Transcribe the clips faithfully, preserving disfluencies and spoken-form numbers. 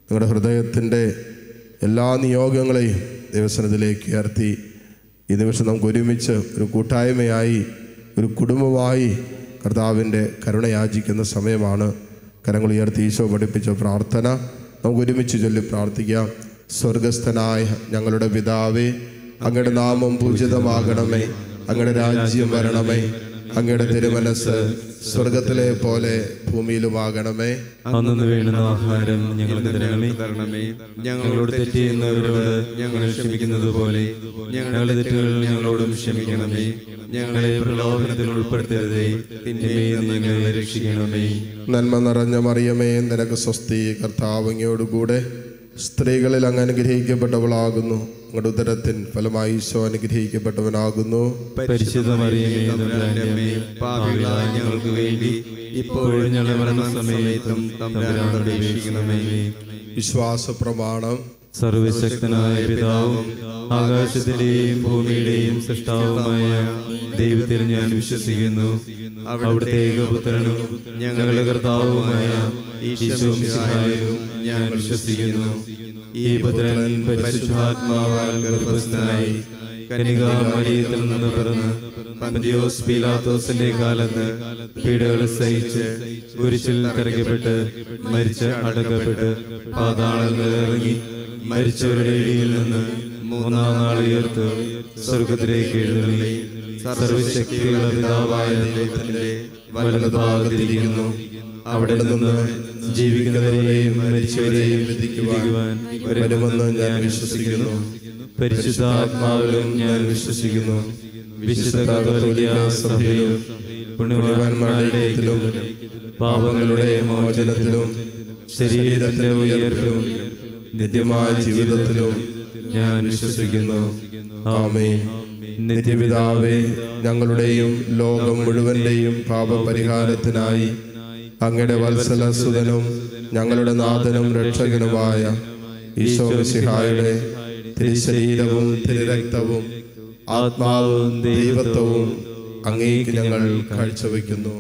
നിങ്ങളുടെ ഹൃദയത്തിൻ്റെ എല്ലാ നിയോഗങ്ങളെയും ദൈവസന്നിധിയിലേക്ക് ഉയർത്തി ഈ നിമിഷം നമുക്ക് ഒരുമിച്ച് ഒരു കൂട്ടായ്മയായി ഒരു കുടുംബമായി കർത്താവിൻ്റെ കരുണ യാചിക്കുന്ന സമയമാണ്. കരങ്ങൾ ഉയർത്തി ഈശോ പഠിപ്പിച്ച പ്രാർത്ഥന നമുക്ക് ഒരുമിച്ച് ചൊല്ലി പ്രാർത്ഥിക്കാം. സ്വർഗസ്ഥനായ ഞങ്ങളുടെ പിതാവേ, അങ്ങയുടെ നാമം പൂജിതമാകണമേ, അങ്ങയുടെ രാജ്യം വരണമേ, അങ്ങയുടെ തിരുമനസ്സ് സ്വർഗത്തിലെ പോലെ ഭൂമിയിലുമാകണമേ. അന്നു വേണ്ടുന്ന ആഹാരം ഞങ്ങൾക്ക് തരണമേ. ഞങ്ങളോട് തെറ്റ് ചെയ്യുന്നവരോട് ഞങ്ങൾ ക്ഷമിക്കുന്നത് പോലെ ഞങ്ങളുടെ തെറ്റുകൾ ഞങ്ങളോടും ക്ഷമിക്കണമേ. ഞങ്ങളെ പ്രലോഭനത്തിൽ ഉൾപ്പെടുത്തരുതേ, തിന്മയിൽ നിന്ന് ഞങ്ങളെ രക്ഷിക്കണമേ. നന്മ നിറഞ്ഞ മറിയമേ, നിനക്ക് സ്വസ്തി, കർത്താവ് അങ്ങയോടുകൂടെ സ്ത്രീകളിൽ അങ്ങ് അനുഗ്രഹിക്കപ്പെട്ടവളാകുന്നു. അങ്ങയുടെ ഉദരത്തിൻ ഫലമായി ഈശോ അനുഗ്രഹിക്കപ്പെട്ടവനാകുന്നു. പരിശുദ്ധ മറിയമേ, പാപികളായ ഞങ്ങൾക്ക് വേണ്ടി ഇപ്പോഴും ഞങ്ങളുടെ മരണസമയത്തും തമ്പുരാനോട് അപേക്ഷിക്കണമേ. വിശ്വാസ പ്രമാണം. സർവശക്തനായ പിതാവും ആകാശത്തിന്റെയും ഭൂമിയുടെയും സൃഷ്ടാവുമായ ദൈവത്തിൽ ഞാൻ വിശ്വസിക്കുന്നു. അവിടുത്തെ ഏകപുത്രനും ഞങ്ങളുടെ കർത്താവുമായ ഈശോ മിശിഹായിലും ഞാൻ വിശ്വസിക്കുന്നു. ഈ പുത്രൻ പരിശുദ്ധാത്മാവാൽ ഗർഭസ്ഥനായി കന്യകാമറിയത്തിൽ നിന്ന് പിറന്ന് പന്തിയോസ് പീലാത്തോസിന്റെ കാലത്ത് പീഡകൾ സഹിച്ച് കുരിശിൽ തറയ്ക്കപ്പെട്ട് മരിച്ച് അടക്കപ്പെട്ട് പാതാളങ്ങളിൽ ഇറങ്ങി മരിച്ചവരുടെ ഇടയിൽ നിന്ന് മൂന്നാം നാൾ ഉയർത്ത് സ്വർഗത്തിലേക്ക് എഴുന്നള്ളി സർവശക്തിയുള്ള പിതാവായ ദൈവത്തിന്റെ വലതുഭാഗത്തിരിക്കുന്നു. അവിടെ നിന്ന് ജീവിക്കുന്നവരെയും മരിച്ചവരെയും വിധിക്കുവാൻ വരുമെന്ന് ഞാൻ വിശ്വസിക്കുന്നു. പരിശുദ്ധാത്മാവിലും ഞാൻ വിശ്വസിക്കുന്നു. വിശുദ്ധ കത്തോലിക്ക സഭയിലും പുണ്യവാന്മാരുടെ ഐക്യത്തിലും പാപങ്ങളുടെ മോചനത്തിലും ശരീരത്തിന്റെ ഉയർപ്പിലും നിത്യമായ ജീവിതത്തിലും ഞാൻ വിശ്വസിക്കുന്നു. ആമേൻ. നിത്യപിതാവേ, ഞങ്ങളുടെയും ലോകം മുഴുവന്റെയും പാപപരിഹാരത്തിനായി അങ്ങയുടെ വത്സലസുതനും ഞങ്ങളുടെ നാഥനും രക്ഷകനുമായ ഈശോ മിശിഹായുടെ തിരുശരീരവും തിരുരക്തവും ആത്മാവും ദൈവത്വവും അങ്ങേക്ക് ഞങ്ങൾ കാഴ്ചവെക്കുന്നു.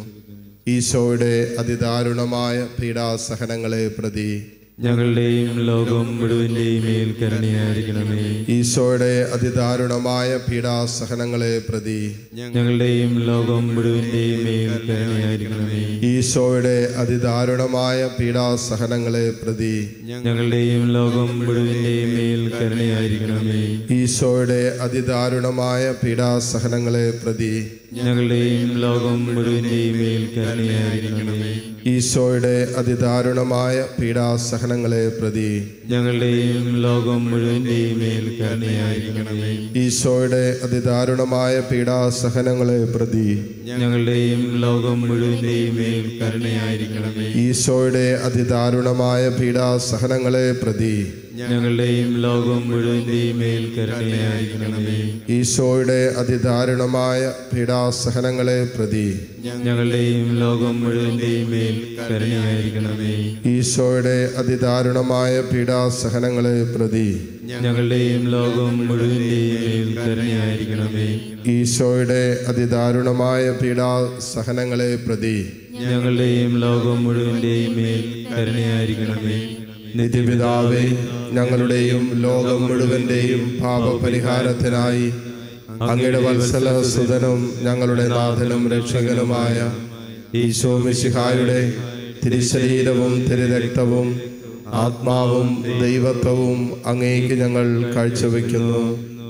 ഈശോയുടെ അതിദാരുണമായ പീഡാസഹനങ്ങളെ പ്രതി ഞങ്ങളുടെയും ലോകം മുഴുവന്റെയും മേൽ കരുണയായിരിക്കണമേ. ഈശോയുടെ അതിദാരുണമായ പീഡാസഹനങ്ങളെ പ്രതി ഞങ്ങളുടെയും ലോകം മുഴുവന്റെയും മേൽ കരുണയായിരിക്കണമേ. ഈശോയുടെ അതിദാരുണമായ പീഡാസഹനങ്ങളെ പ്രതി ഞങ്ങളുടെയും ലോകം മുഴുവന്റെയും മേൽ കരുണയായിരിക്കണമേ. ഈശോയുടെ അതിദാരുണമായ പീഡാസഹനങ്ങളെ പ്രതി ഞങ്ങളുടെയും ലോകം മുഴുവന്റെയും മേൽ കരുണയായിരിക്കണമേ. ഈശോയുടെ അതിദാരുണമായ പീഡാസഹനങ്ങളെ പ്രതി ഞങ്ങളുടെയും ലോകം മുഴുവന്റെയും മേൽ കരുണയായിരിക്കണമേ. ഈശോയുടെ അതിദാരുണമായ പീഡാസഹനങ്ങളെ പ്രതി ഞങ്ങളുടെയും ലോകം മുഴുവന്റെയും മേൽ കരുണയായിരിക്കണമേ. ഈശോയുടെ അതിദാരുണമായ പീഡാസഹനങ്ങളെ പ്രതി ഞങ്ങളുടെയും ലോകം മുഴുവന്റെയും മേൽ കരുണയായിരിക്കണമേ. ഈശോയുടെ അതിദാരുണമായ പീഡാസഹനങ്ങളെ പ്രതി ഞങ്ങളുടെയും ലോകം മുഴുവന്റെയും മേൽ കരുണയായിരിക്കണമേ. ഈശോയുടെ അതിദാരുണമായ പീഡാസഹനങ്ങളെ പ്രതി ഞങ്ങളുടെയും ലോകം മുഴുവന്റെയും മേൽ കരുണയായിരിക്കണമേ. ഈശോയുടെ അതിദാരുണമായ പീഡാസഹനങ്ങളെ പ്രതി ഞങ്ങളുടെയും ലോകം മുഴുവന്റെയും മേൽ കരുണയായിരിക്കണമേ. നിത്യപിതാവേ, ഞങ്ങളുടെയും ലോകം മുഴുവന്റെയും പാപപരിഹാരത്തിനായി അങ്ങയുടെ വത്സലസുതനും ഞങ്ങളുടെ നാഥനും രക്ഷകനുമായ ഈശോ മിശിഹായുടെ തിരുശരീരവും തിരുരക്തവും ആത്മാവും ദൈവത്വവും അങ്ങേക്ക് ഞങ്ങൾ കാഴ്ചവെക്കുന്നു.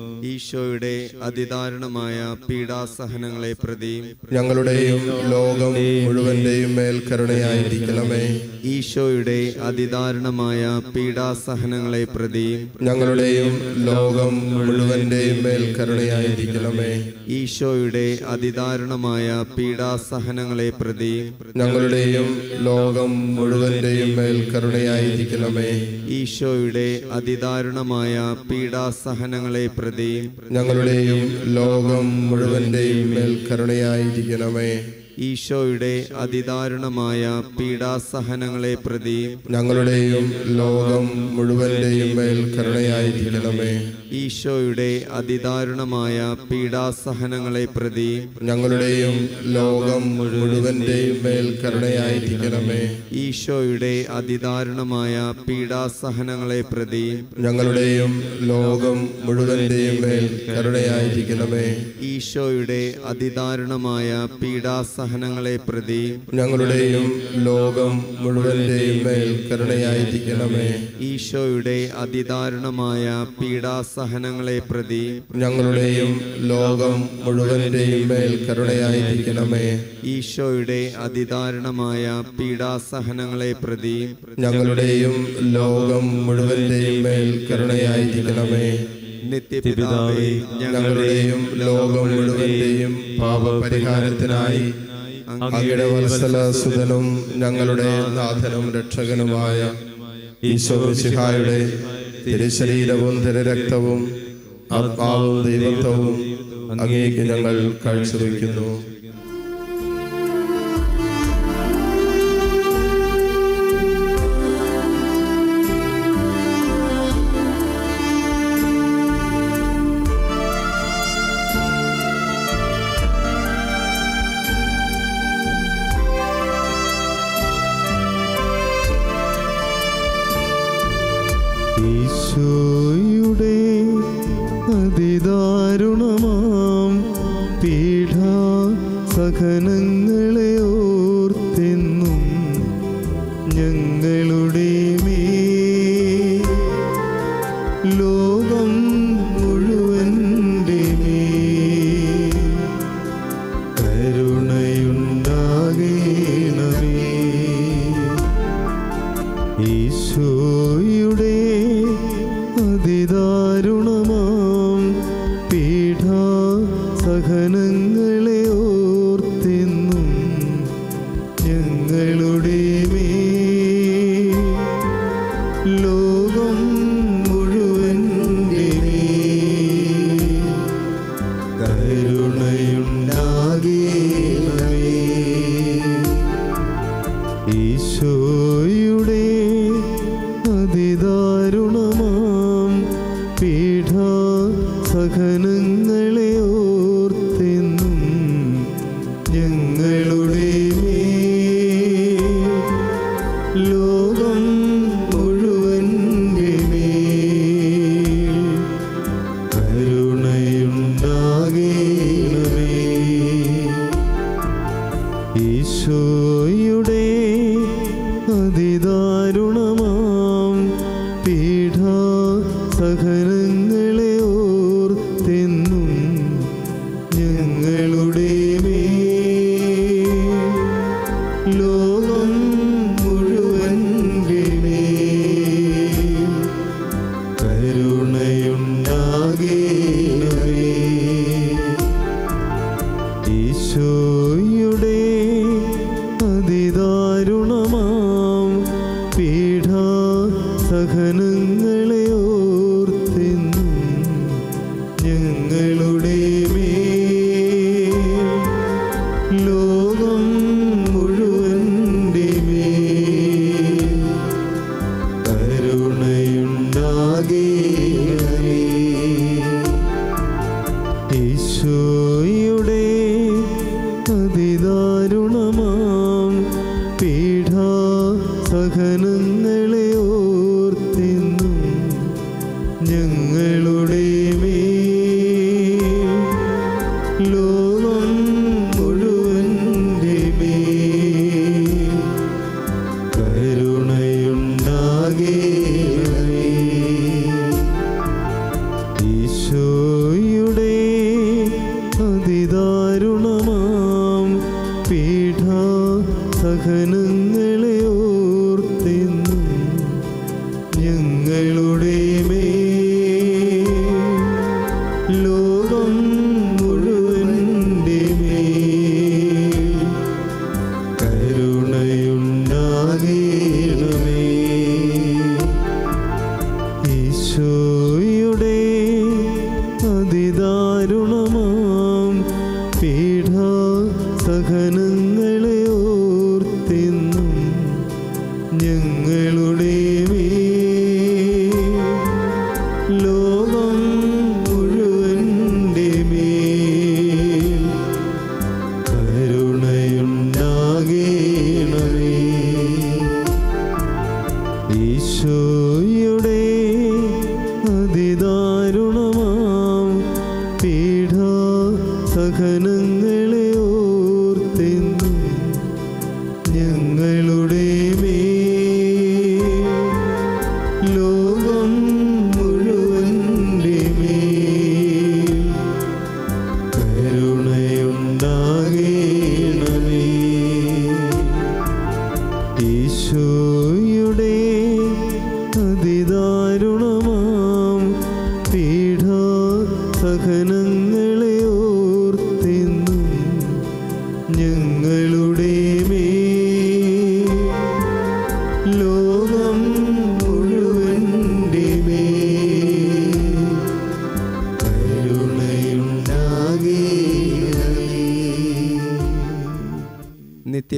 ഈശോയുടെ അതിദാരുണമായ പീഡാസഹനങ്ങളെ പ്രതി ഞങ്ങളുടെയും ലോകം മുഴുവന്റെയും മേൽ കരുണയായിരിക്കണമേ. ഈശോയുടെ അതിദാരുണമായ പീഡാസഹനങ്ങളെ പ്രതി ഞങ്ങളുടെയും ലോകം മുഴുവന്റെയും മേൽ കരുണയായിരിക്കണമേ. ഈശോയുടെ അതിദാരുണമായ പീഡാസഹനങ്ങളെ പ്രതി ഞങ്ങളുടെയും ലോകം മുഴുവന്റെയും മേൽ കരുണയായിരിക്കണമേ. ഈശോയുടെ അതിദാരുണമായ പീഡാസഹനങ്ങളെ പ്രതി ഞങ്ങളുടെയും ലോകം മുഴുവന്റെയും മേൽ കരുണയായിരിക്കണമേ. ഈശോയുടെ അതിദാരുണമായ പീഡാസഹനങ്ങളെ പ്രതി ഞങ്ങളുടെയും ലോകം മുഴുവന്റെയും മേൽ കരുണയായിരിക്കണമേ. ഈശോയുടെ അതിദാരുണമായ പീഡാസഹനങ്ങളെ പ്രതി ഞങ്ങളുടെയും ലോകം മുഴുവന്റെയും മേൽ കരുണയായിരിക്കണമേ. ഈശോയുടെ അതിദാരുണമായ പീഡാസഹനങ്ങളെ പ്രതി ഞങ്ങളുടെയും ലോകം മുഴുവന്റെയും മേൽ കരുണയായിരിക്കണമേ. ഈശോയുടെ അതിദാരുണമായ പീഡാസഹനങ്ങളെ പ്രതി ഞങ്ങളുടെയും ലോകം മുഴുവന്റെയും മേൽ കരുണയായിരിക്കണമേ. ഈശോയുടെ അതിദാരുണമായ പീഡാസഹനങ്ങളെ പ്രതി ഞങ്ങളുടെയും ലോകം മുഴുവന്റെയും മേൽ കരുണയായിരിക്കണമേ. ഈശോയുടെ അതിദാരുണമായ പീഡാസഹനങ്ങളെ പ്രതി ഞങ്ങളുടെയും ലോകം മുഴുവന്റെയും മേൽ കരുണയായിരിക്കണമേ. നിത്യപിതാവേ, ഞങ്ങളുടെയും ലോകം മുഴുവന്റെയും പാപപരിഹാരത്തിനായി അങ്ങയുടെ വത്സലസുതനും ഞങ്ങളുടെ നാഥനും രക്ഷകനുമായ ഈശോ മിശിഹായുടെ തിരുശരീരവും തിരുരക്തവും ആത്മാവും ദൈവത്വവും അങ്ങേക്ക് ഞങ്ങൾ കാഴ്ചവെക്കുന്നു. ഈശോയുടെ അതിദാരുണമാം പീഡാസഹനങ്ങളെ ഓർത്തെന്നും ഞങ്ങളുടെ മേൽ ലോകം മുഴുവന്റെ മേൽ കരുണയുണ്ടാകേണമേ. ഈശോയുടെ അതിദാരുണമാം പീഡാസഹനങ്ങളെ ഓർത്തെന്നും ഞങ്ങളുടെ മേൽ ലോകം മുഴുവന്റെ മേൽ കരുണയുണ്ടാകേണമേ. ഈശോയുടെ അതിദാരുണമാം പീഡാസഹനങ്ങളെ ഓർത്തെന്നും ഞങ്ങളുടെ മേൽ ലോകം മുഴുവന്റെ മേൽ കരുണയുണ്ടാകേണമേ. ഈശോയുടെ അതിദാരുണമാം പീഡാസഹനങ്ങളെ ഓർത്തെന്നും ഞങ്ങളുടെ മേൽ ലോകം മുഴുവന്റെ മേൽ കരുണയുണ്ടാകേണമേ. ഈശോയുടെ അതിദാരുണമാം പീഡാസഹനങ്ങളെ ഓർത്തെന്നും ഞങ്ങളുടെ മേൽ ലോകം മുഴുവന്റെ മേൽ കരുണയുണ്ടാകേണമേ. ഈശോയുടെ അതിദാരുണമാം പീഡാസഹനങ്ങളെ ഓർത്തെന്നും ഞങ്ങളുടെ മേൽ ലോകം മുഴുവന്റെ മേൽ കരുണയുണ്ടാകേണമേ. ഈശോയുടെ അതിദാരുണമാം പീഡാസഹനങ്ങളെ ഓർത്തെന്നും ഞങ്ങളുടെ മേൽ ലോകം മുഴുവന്റെ മേൽ കരുണയുണ്ടാകേണമേ. ഈശോയുടെ അതിദാരുണമാം പീഡാസഹനങ്ങളെ ഓർത്തെന്നും ഞങ്ങളുടെ മേൽ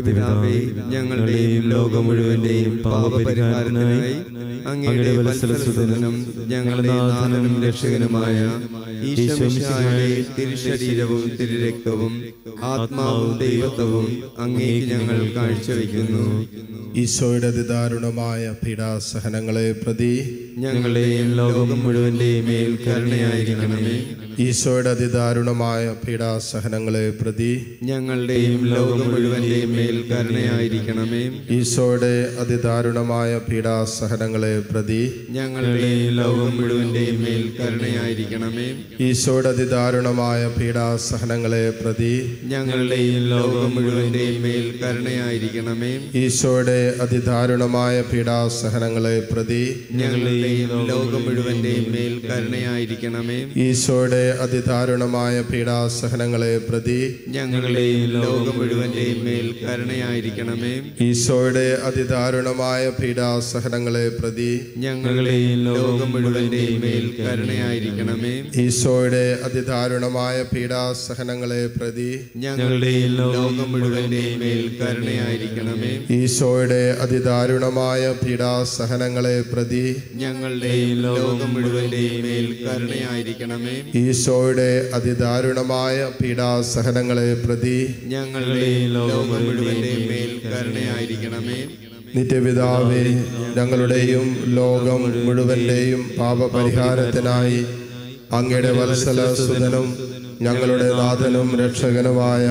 നിത്യപിതാവേ, ഞങ്ങളുടെയും ലോകം മുഴുവന്റെയും പാപപരിഹാരത്തിനായി അങ്ങയുടെ വത്സലസുതനും ഞങ്ങളുടെ നാഥനും രക്ഷകനുമായ ഈശോമിശിഹായുടെ തിരുശരീരവും തിരുരക്തവും ആത്മാവും ദൈവത്വവും അങ്ങേക്ക് ഞങ്ങൾ കാഴ്ചവെക്കുന്നു. ഈശോയുടെ അതിദാരുണമായ പീഡാസഹനങ്ങളെ പ്രതി ഞങ്ങളുടെയും ലോകം മുഴുവന്റെയും മേൽ കരുണയായിരിക്കണമേ. ഈശോയുടെ അതിദാരുണമായ പീഡാസഹനങ്ങളെ പ്രതി ഞങ്ങളുടെയും ലോകം മുഴുവന്റെയും മേൽ കരുണയായിരിക്കണമേ. ഈശോയുടെ അതിദാരുണമായ പീഡാസഹനങ്ങളെ പ്രതി ഞങ്ങളുടെയും ലോകം മുഴുവന്റെയും മേൽ കരുണയായിരിക്കണമേ. ഈശോയുടെ അതിദാരുണമായ പീഡാസഹനങ്ങളെ പ്രതി ഞങ്ങളുടെയും ലോകം മുഴുവന്റെയും മേൽ കരുണയായിരിക്കണമേ. ഈശോയുടെ അതിദാരുണമായ പീഡാസഹനങ്ങളെ പ്രതി ഞങ്ങളുടെയും ലോകം മുഴുവന്റെയും മേൽ കരുണയായിരിക്കണമേ. ഈശോയുടെ അതിദാരുണമായ പീഡാസഹനങ്ങളെ പ്രതി ഞങ്ങളുടെയും ലോകം മുഴുവന്റെയും മേൽ കരുണയായിരിക്കണമേ. ഈശോയുടെ അതിദാരുണമായ പീഡാസഹനങ്ങളെ പ്രതി ഞങ്ങളുടെയും ലോകം മുഴുവന്റെയും മേൽ കരുണയായിരിക്കണമേ. ഈശോയുടെ അതിദാരുണമായ പീഡാസഹനങ്ങളെ പ്രതി ഞങ്ങളുടെയും ലോകം മുഴുവന്റെയും മേൽ കരുണയായിരിക്കണമേ. ഈശോയുടെ അതിദാരുണമായ പീഡാസഹനങ്ങളെ പ്രതി ഞങ്ങളുടെയും ലോകം മുഴുവന്റെയും മേൽ കരുണയായിരിക്കണമേ. ഈശോയുടെ അതിദാരുണമായ പീഡാസഹനങ്ങളെ പ്രതി ഞങ്ങളുടെയും ലോകം മുഴുവന്റെയും മേൽ കരുണയായിരിക്കണമേ. നിത്യപിതാവേ, ഞങ്ങളുടെയും ലോകം മുഴുവന്റെയും പാപപരിഹാരത്തിനായി അങ്ങയുടെ വത്സല സുതനും ഞങ്ങളുടെ നാഥനും രക്ഷകനുമായ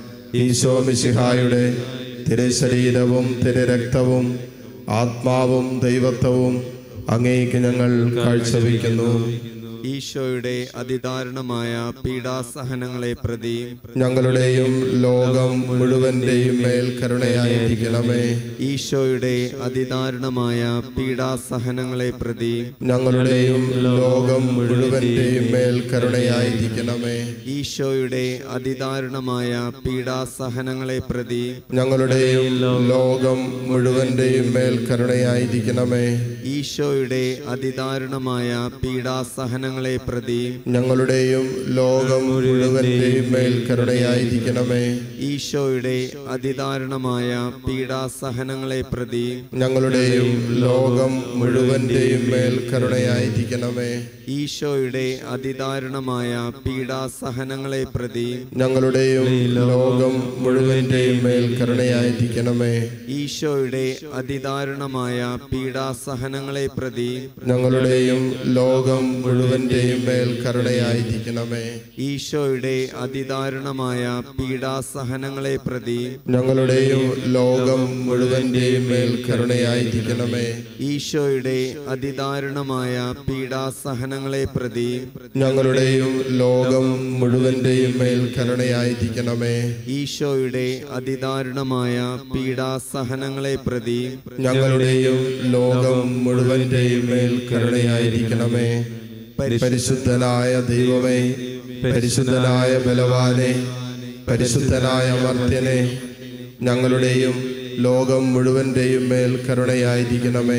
ഈശോ മിശിഹായുടെ തിരുശരീരവും തിരുരക്തവും ആത്മാവും ദൈവത്വവും അങ്ങേക്ക് ഞങ്ങൾ കാഴ്ചവെക്കുന്നു. ഈശോയുടെ അതിദാരുണമായ പീഡാസഹനങ്ങളെ പ്രതി ഞങ്ങളുടെയും ലോകം മുഴുവന്റെയും മേൽ കരുണയായിരിക്കണമേ. ഈശോയുടെ അതിദാരുണമായ പീഡാസഹനങ്ങളെ പ്രതി ഞങ്ങളുടെയും ലോകം മുഴുവന്റെയും മേൽ കരുണയായിരിക്കണമേ. ഈശോയുടെ അതിദാരുണമായ പീഡാസഹനങ്ങളെ പ്രതി ഞങ്ങളുടെയും ലോകം മുഴുവന്റെയും മേൽ കരുണയായിരിക്കണമേ. ഈശോയുടെ അതിദാരുണമായ പീഡാസഹനങ്ങളെ പ്രതി ഞങ്ങളുടെയും ലോകം മുഴുവന്റെയും മേൽ കരുണയായിരിക്കണമേ. ഈശോയുടെ അതിദാരുണമായ പീഡാസഹനങ്ങളെ പ്രതി ഞങ്ങളുടെയും ലോകം മുഴുവന്റെയും മേൽ കരുണയായിരിക്കണമേ. ഈശോയുടെ അതിദാരുണമായ പീഡാസഹനങ്ങളെ പ്രതി ഞങ്ങളുടെയും ലോകം മുഴുവന്റെയും മേൽ കരുണയായിരിക്കണമേ. ഈശോയുടെ അതിദാരുണമായ പീഡാസഹനങ്ങളെ പ്രതി ഞങ്ങളുടെയും ലോകം മുഴുവന്റെയും മേൽ കരുണയായിരിക്കണമേ. ഈശോയുടെ അതിദാരുണമായ പീഡാസഹനങ്ങളെ പ്രതി ഞങ്ങളുടെയും ലോകം മുഴുവന്റെയും മേൽ കരുണയായിരിക്കണമേ. ഈശോയുടെ അതിദാരുണമായ പീഡാസഹനങ്ങളെ പ്രതി ഞങ്ങളുടെയും ലോകം മുഴുവന്റെയും മേൽ കരുണയായിരിക്കണമേ. ഈശോയുടെ അതിദാരുണമായ പീഡാസഹനങ്ങളെ പ്രതി ഞങ്ങളുടെയും ലോകം മുഴുവന്റെയും മേൽ കരുണയായിരിക്കണമേ. പരിശുദ്ധനായ ദൈവമേ, പരിശുദ്ധനായ ബലവാനെ, പരിശുദ്ധനായ അമർത്യനെ, ഞങ്ങളുടെയും ലോകം മുഴുവന്റെയും മേൽ കരുണയായിരിക്കണമേ.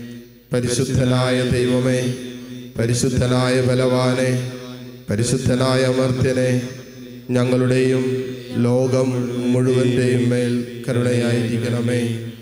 പരിശുദ്ധനായ ദൈവമേ, പരിശുദ്ധനായ ബലവാനെ, പരിശുദ്ധനായ അമർത്യനെ, ഞങ്ങളുടെയും ലോകം മുഴുവന്റെയും മേൽ കരുണയായിരിക്കണമേ.